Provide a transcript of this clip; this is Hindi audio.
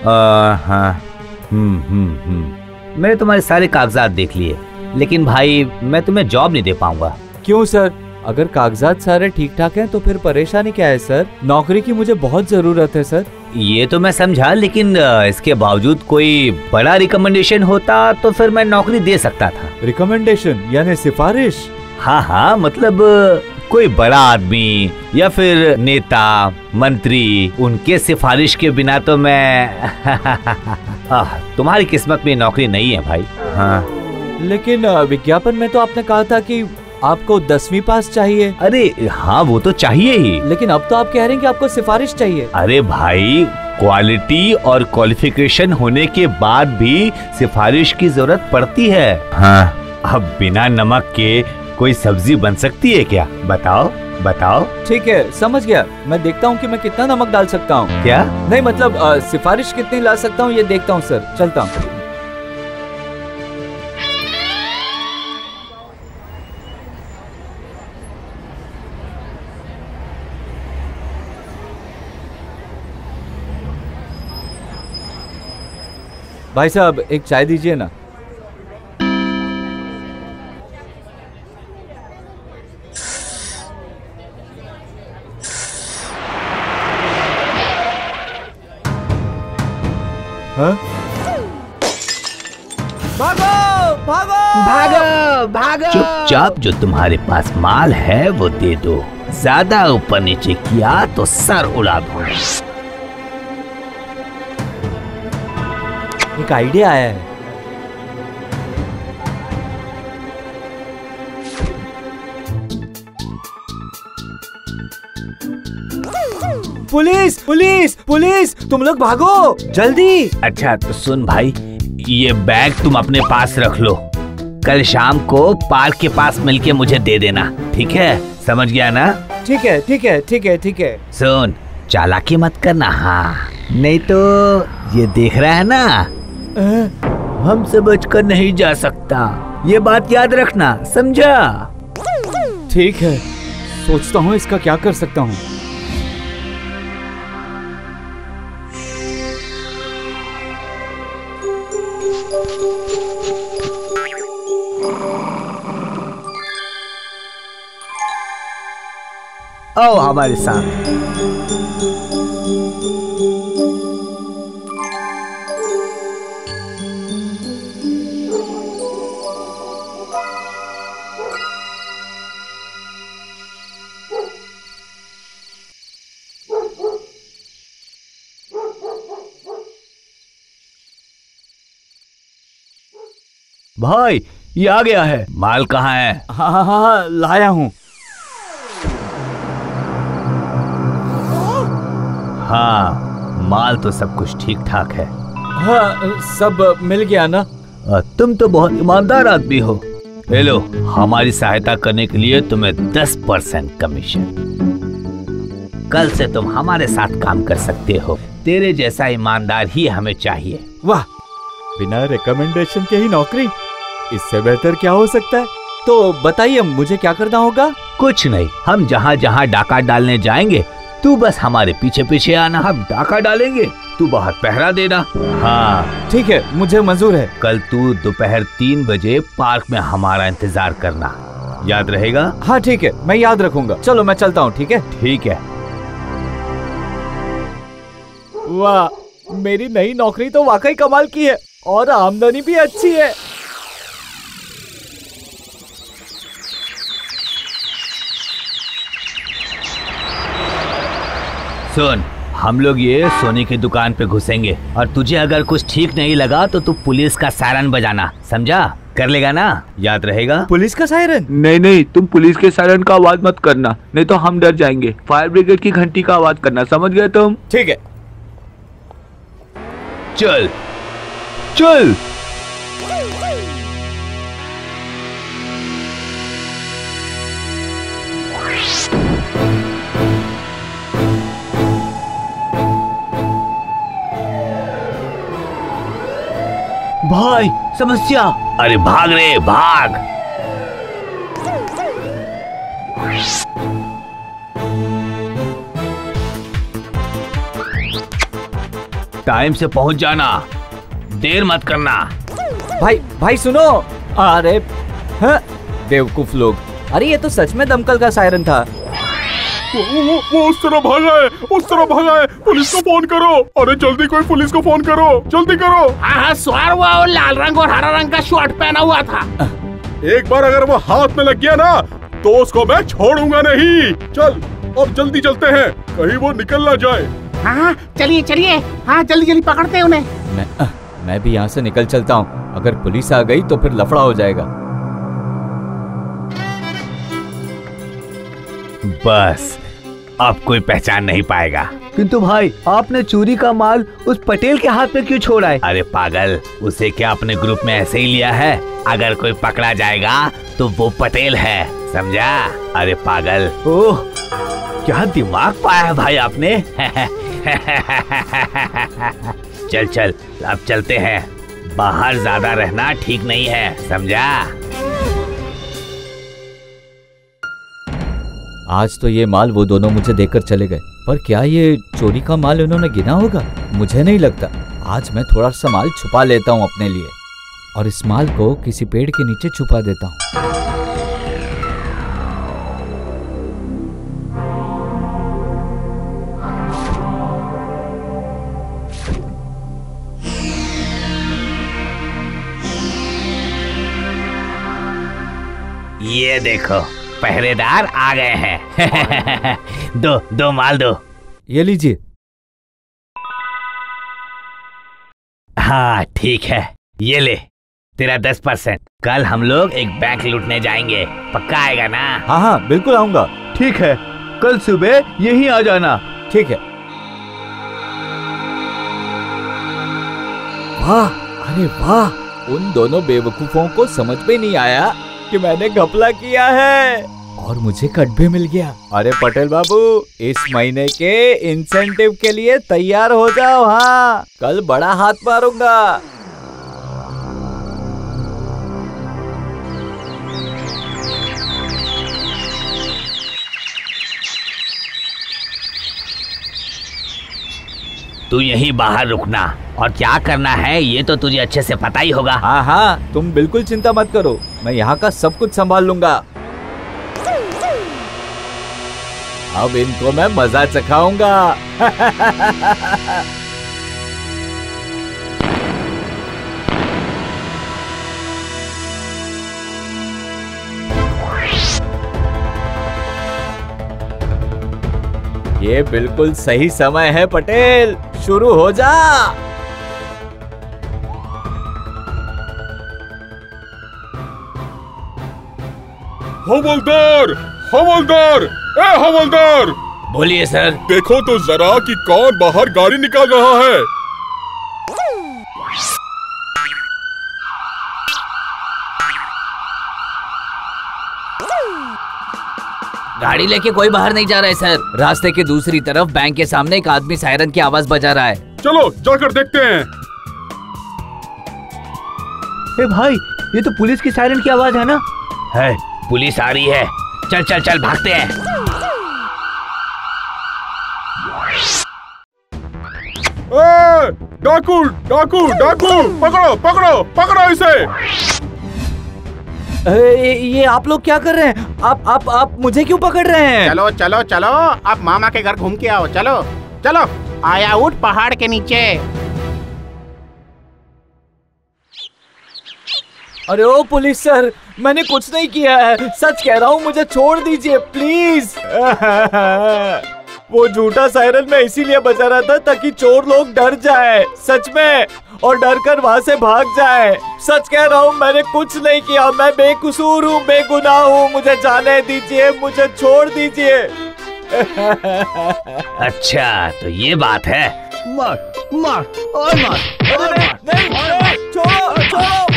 हाँ। मैंने तुम्हारे सारे कागजात देख लिए, लेकिन भाई मैं तुम्हें जॉब नहीं दे पाऊंगा। क्यों सर? अगर कागजात सारे ठीक ठाक हैं तो फिर परेशानी क्या है सर? नौकरी की मुझे बहुत जरूरत है सर। ये तो मैं समझा, लेकिन इसके बावजूद कोई बड़ा रिकमेंडेशन होता तो फिर मैं नौकरी दे सकता था। रिकमेंडेशन यानी सिफारिश? हाँ हाँ, मतलब कोई बड़ा आदमी या फिर नेता मंत्री, उनके सिफारिश के बिना तो मैं तुम्हारी किस्मत में नौकरी नहीं है भाई। हाँ, लेकिन विज्ञापन में तो आपने कहा था कि आपको 10वीं पास चाहिए। अरे हाँ, वो तो चाहिए ही, लेकिन अब तो आप कह रहे हैं कि आपको सिफारिश चाहिए। अरे भाई, क्वालिटी और क्वालिफिकेशन होने के बाद भी सिफारिश की जरूरत पड़ती है। हाँ, अब बिना नमक के कोई सब्जी बन सकती है क्या? बताओ बताओ। ठीक है, समझ गया। मैं देखता हूँ कि मैं कितना नमक डाल सकता हूँ। क्या? नहीं मतलब सिफारिश कितनी ला सकता हूँ ये देखता हूँ सर। चलता हूँ। भाई साहब, एक चाय दीजिए ना। हाँ? भागो भागो भागो भागो। चुपचाप जो तुम्हारे पास माल है वो दे दो, ज्यादा ऊपर नीचे किया तो सर उड़ा दूंगा। एक आइडिया आया है। पुलिस पुलिस पुलिस, तुम लोग भागो जल्दी। अच्छा तो सुन भाई, ये बैग तुम अपने पास रख लो, कल शाम को पार्क के पास मिलके मुझे दे देना, ठीक है? समझ गया ना? ठीक है ठीक है ठीक है ठीक है। सुन, चालाकी मत करना, हाँ, नहीं तो ये देख रहा है ना, हमसे बचकर नहीं जा सकता, ये बात याद रखना, समझा? ठीक है, सोचता हूँ इसका क्या कर सकता हूँ। आओ हमारे साथ। भाई, ये आ गया है। माल कहाँ है? हाँ हाँ हाँ, लाया हूँ। हाँ, माल तो सब कुछ ठीक ठाक है। हाँ, सब मिल गया ना? तुम तो बहुत ईमानदार आदमी हो। ले लो, हमारी सहायता करने के लिए तुम्हें 10% कमीशन। कल से तुम हमारे साथ काम कर सकते हो। तेरे जैसा ईमानदार ही हमें चाहिए। वाह, बिना रिकमेंडेशन के ही नौकरी, इससे बेहतर क्या हो सकता है? तो बताइए मुझे क्या करना होगा? कुछ नहीं, हम जहाँ जहाँ डाका डालने जाएंगे तू बस हमारे पीछे पीछे आना, हम डाका डालेंगे, तू बाहर पहरा देना। हाँ ठीक है, मुझे मंजूर है। कल तू दोपहर 3 बजे पार्क में हमारा इंतजार करना, याद रहेगा? हाँ ठीक है, मैं याद रखूंगा। चलो मैं चलता हूँ। ठीक है ठीक है। वाह, मेरी नई नौकरी तो वाकई कमाल की है और आमदनी भी अच्छी है। सुन, हम लोग ये सोने की दुकान पे घुसेंगे और तुझे अगर कुछ ठीक नहीं लगा तो तू पुलिस का सायरन बजाना, समझा? कर लेगा ना? याद रहेगा? पुलिस का सायरन? नहीं नहीं, तुम पुलिस के सायरन का आवाज मत करना, नहीं तो हम डर जाएंगे। फायर ब्रिगेड की घंटी का आवाज करना, समझ गए तुम? ठीक है। चल चल। भाई, समस्या। अरे भाग रे भाग। टाइम से पहुंच जाना, देर मत करना। भाई सुनो। अरे हाँ, बेवकूफ लोग। अरे ये तो सच में दमकल का सायरन था। वो उस तरफ भागा है। पुलिस को फोन करो। अरे जल्दी कोई पुलिस को फोन करो, जल्दी करो। हाँ, सवार हुआ और लाल रंग और हरा रंग का शर्ट पहना हुआ था। एक बार अगर वो हाथ में लग गया ना तो उसको मैं छोड़ूंगा नहीं। चल अब जल्दी चलते हैं, कहीं वो निकल ना जाए। हाँ चलिए। हाँ जल्दी पकड़ते हैं उन्हें। मैं भी यहाँ से निकल चलता हूँ। अगर पुलिस आ गई तो फिर लफड़ा हो जाएगा। बस अब कोई पहचान नहीं पाएगा। किंतु भाई आपने चोरी का माल उस पटेल के हाथ में क्यों छोड़ा है? अरे पागल, उसे क्या अपने ग्रुप में ऐसे ही लिया है? अगर कोई पकड़ा जाएगा तो वो पटेल है, समझा? अरे पागल। ओह, क्या दिमाग पाया है भाई आपने। चल अब चलते हैं। बाहर ज्यादा रहना ठीक नहीं है, समझा? आज तो ये माल वो दोनों मुझे देकर चले गए, पर क्या ये चोरी का माल उन्होंने गिना होगा? मुझे नहीं लगता। आज मैं थोड़ा सा माल छुपा लेता हूँ अपने लिए, और इस माल को किसी पेड़ के नीचे छुपा देता हूँ। ये देखो, पहरेदार आ गए हैं। दो माल दो। ये लीजिए। हाँ ठीक है, ये ले तेरा 10%। कल हम लोग एक बैंक लूटने जाएंगे, पक्का आएगा ना? हाँ बिल्कुल आऊंगा। ठीक है, कल सुबह यहीं आ जाना। ठीक है। वाह, अरे वाह, उन दोनों बेवकूफों को समझ में नहीं आया कि मैंने घपला किया है और मुझे कट भी मिल गया। अरे पटेल बाबू, इस महीने के इंसेंटिव के लिए तैयार हो जाओ। हाँ, कल बड़ा हाथ मारूंगा। तू यहीं बाहर रुकना, और क्या करना है ये तो तुझे अच्छे से पता ही होगा। हाँ, तुम बिल्कुल चिंता मत करो, मैं यहाँ का सब कुछ संभाल लूंगा। अब इनको मैं मजा चखाऊंगा। ये बिल्कुल सही समय है पटेल, शुरू हो जा। हवलदार, हवलदार, ए हवलदार! बोलिए सर। देखो तो जरा कि कौन बाहर गाड़ी निकाल रहा है। गाड़ी लेके कोई बाहर नहीं जा रहा है सर। रास्ते के दूसरी तरफ बैंक के सामने एक आदमी सायरन की आवाज बजा रहा है। चलो जाकर देखते हैं। ए भाई, ये तो पुलिस की सायरन की आवाज है ना? है, पुलिस आ रही है। चल भागते हैं। डाकू, डाकू, डाकू, पकड़ो इसे। ये आप लोग क्या कर रहे हैं? आप मुझे क्यों पकड़ रहे हैं? चलो, आप मामा के घर घूम के आओ। चलो, आया उठ पहाड़ के नीचे। अरे ओ पुलिस सर, मैंने कुछ नहीं किया है, सच कह रहा हूँ, मुझे छोड़ दीजिए प्लीज। वो झूठा सायरन मैं इसीलिए बजा रहा था ताकि चोर लोग डर जाए, सच में, और डर कर वहाँ से भाग जाए। सच कह रहा हूँ, मैंने कुछ नहीं किया, मैं बेकसूर हूँ, बेगुनाह हूँ, मुझे जाने दीजिए, मुझे छोड़ दीजिए। अच्छा तो ये बात है। मार, और मार। नहीं, छोड़ो।